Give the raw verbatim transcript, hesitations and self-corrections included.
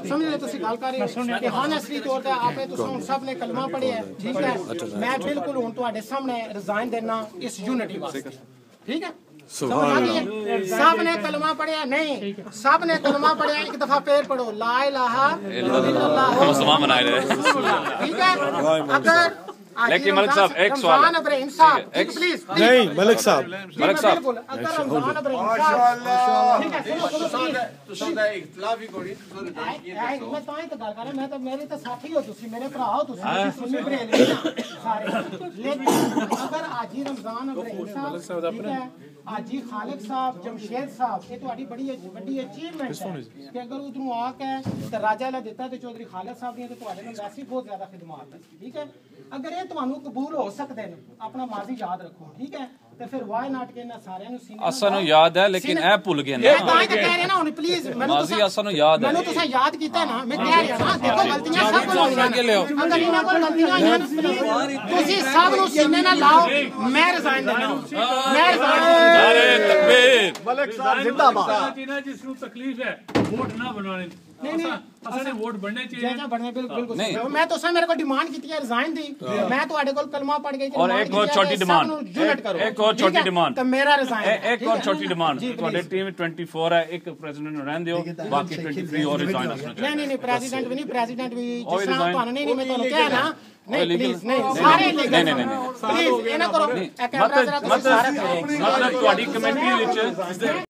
समझ रहे तुसी गल कर रहे हो कि हानेस्टली तौर ते आपने तुसां हुण सब ने कलमा पढ़िया है ठीक है मैं बिल्कुल हुण तुहाडे सामने रिजाइन देना इस यूनिटी वास्ते ठीक है सब ने कलमा पढ़िया नहीं सब ने कलमा पढ़िया एक दफा पेड़ पढ़ो ला इलाहा इल्लल्लाह मुसलमान बनाए रहे ठीक है अगर लेकिन मलिक साहब एक सवाल इब्राहिम साहब एक प्लीज नहीं मलिक साहब मलिक साहब अगर रमजान इब्राहिम साहब ठीक है सुनो सुनो तुसां दा इख्तिलाफ ही कोई तुसां मैं तां ही तो गल कर रहा मैं तो मेरे तो साथी हो तुसी मेरे भरा हो तुसी सुन्नी बरेलवी ना सारे लेकिन अगर आजी रमजान इब्राहिम साहब ठीक है आजी खालिक साहब जमशेद साहब ये ਤੁਹਾਡੀ ਬੜੀ ਵੱਡੀ ਅਚੀਵਮੈਂਟ ਹੈ ਕਿ ਅਗਰ ਉਧਰੋਂ ਆ ਕੇ ਤੇ ਰਾਜਾ ਲਾ ਦਿੱਤਾ ਤੇ ਚੌਧਰੀ ਖਾਲਿਦ ਸਾਹਿਬ ਦੀਆਂ ਤੇ ਤੁਹਾਡੇ ਨਾਲ ਵੈਸੇ ਬਹੁਤ ਜ਼ਿਆਦਾ ਖਿਦਮਤ ਹੈ ਠੀਕ ਹੈ ਅਗਰ ਇਹ ਤੁਹਾਨੂੰ ਕਬੂਲ ਹੋ ਸਕਦੇ ਨੇ ਆਪਣਾ ਮਾਜ਼ੀ ਯਾਦ ਰੱਖੋ ਠੀਕ ਹੈ ਤੇ ਫਿਰ ਵਾਈ ਨਾਟ ਕੇ ਨਾ ਸਾਰਿਆਂ ਨੂੰ ਸੀਨੇ ਅਸਾਂ ਨੂੰ ਯਾਦ ਹੈ ਲੇਕਿਨ ਇਹ ਭੁੱਲ ਗਏ ਨਾ ਇਹ ਤਾਂ ਹੀ ਕਹਿ ਰਹੇ ਨਾ ਹੁਣ ਪਲੀਜ਼ ਮੈਨੂੰ ਮਾਜ਼ੀ ਅਸਾਂ ਨੂੰ ਯਾਦ ਹੈ ਮੈਨੂੰ ਤੁਸੀਂ ਯਾਦ ਕੀਤਾ ਨਾ ਮੈਂ ਕਹਿ ਰਿਹਾ ਨਾ ਦੇਖੋ ਗਲਤੀਆਂ ਸਭ ਕੋਲ ਹੋਈਆਂ ਨੇ ਅਗਰ ਇਹਨਾਂ ਕੋਲ ਗਲਤੀਆਂ ਹੋਈਆਂ ਨੇ ਤੁਸੀਂ ਸਭ ਨੂੰ ਸੀਨੇ ਨਾਲ ਲਾਓ ਮੈਂ ਰਿਜ਼ਾਈਨ ਦੇਣਾ ਮੈਂ ਰਿਜ਼ਾਈਨ ਨਾਰੇ ਤਕਬੀਰ मलिक साहब जिंदाबाद जिस तकलीफ है वोट ना बनवाने नहीं नहीं असल वोट बनने चाहिए जैसा बनने बिल्कुल बिल्कुल मैं तो सर मेरे को डिमांड की थी रिजाइन दी मैं ਤੁਹਾਡੇ ਕੋਲ ਕਲਮਾ ਪੜ ਗਈ और एक और छोटी डिमांड एक और छोटी डिमांड तो मेरा रिजाइन एक और छोटी डिमांड ਤੁਹਾਡੇ ਟੀਮ चौबीस है एक प्रेसिडेंट ਨੂੰ ਰਹਿਣ ਦਿਓ ਬਾਕੀ तेईस और रिजाइन असना नहीं नहीं नहीं प्रेसिडेंट भी नहीं प्रेसिडेंट भी जिस तरह ਤੁਹਾਨੂੰ नहीं नहीं मैं ਤੁਹਾਨੂੰ ਕਿਹਾ ਨਾ नहीं प्लीज नहीं सारे लीगल नहीं नहीं नहीं प्लीज ਇਹ ਨਾ ਕਰੋ ਇਹ ਕੈਮਰਾ ਜ਼ਰਾ ਤੁਸੀਂ ਸਾਰੇ मतलब ਤੁਹਾਡੀ ਕਮੇਟੀ ਵਿੱਚ